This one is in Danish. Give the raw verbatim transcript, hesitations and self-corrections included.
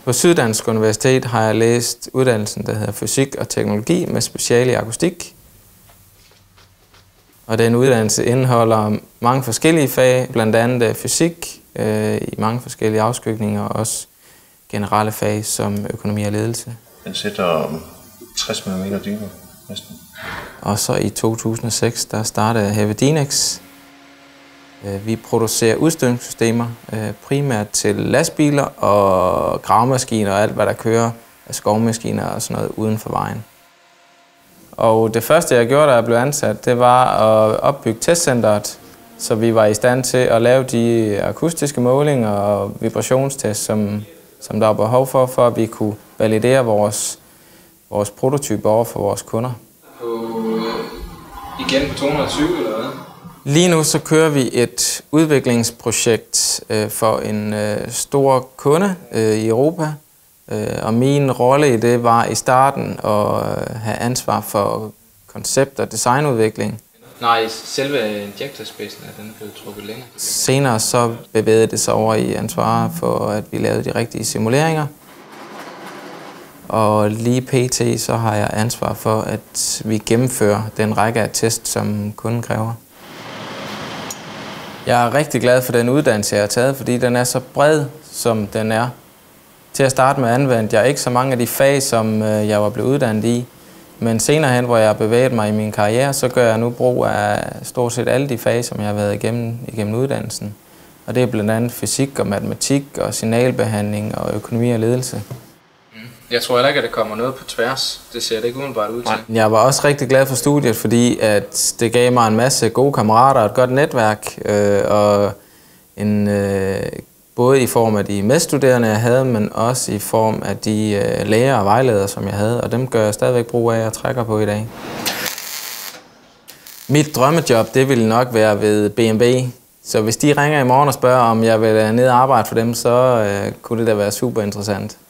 På Syddansk Universitet har jeg læst uddannelsen, der hedder Fysik og Teknologi med speciale i akustik. Og den uddannelse indeholder mange forskellige fag, blandt andet fysik øh, i mange forskellige afskygninger, og også generelle fag som økonomi og ledelse. Den sætter tres millimeter dybere næsten. Og så i to tusind og seks, der startede jeg her ved Dinex. Vi producerer udstødningssystemer, primært til lastbiler og gravemaskiner og alt, hvad der kører af skovmaskiner og sådan noget uden for vejen. Og det første, jeg gjorde, da jeg blev ansat, det var at opbygge testcenteret, så vi var i stand til at lave de akustiske målinger og vibrationstests, som, som der var behov for, for at vi kunne validere vores, vores prototyper over for vores kunder. På, igen på to hundrede og tyve eller hvad? Lige nu så kører vi et udviklingsprojekt øh, for en øh, stor kunde øh, i Europa. Øh, og min rolle i det var i starten at øh, have ansvar for koncept- og designudvikling. Nej, selve injektorspidsen er den blevet trukket længere. Senere så bevægede det sig over i ansvar for, at vi lavede de rigtige simuleringer. Og lige pt. Så har jeg ansvar for, at vi gennemfører den række af test, som kunden kræver. Jeg er rigtig glad for den uddannelse, jeg har taget, fordi den er så bred, som den er. Til at starte med anvendte jeg ikke så mange af de fag, som jeg var blevet uddannet i. Men senere hen, hvor jeg har bevæget mig i min karriere, så gør jeg nu brug af stort set alle de fag, som jeg har været igennem, igennem uddannelsen. Og det er blandt andet fysik og matematik og signalbehandling og økonomi og ledelse. Jeg tror heller ikke, at det kommer noget på tværs. Det ser det ikke umiddelbart ud til. Jeg var også rigtig glad for studiet, fordi at det gav mig en masse gode kammerater og et godt netværk. Øh, og en, øh, både i form af de medstuderende, jeg havde, men også i form af de øh, læger og vejledere, som jeg havde. Og dem gør jeg stadigvæk brug af og trækker på i dag. Mit drømmejob, det ville nok være ved B M W. Så hvis de ringer i morgen og spørger, om jeg vil ned og arbejde for dem, så øh, kunne det da være super interessant.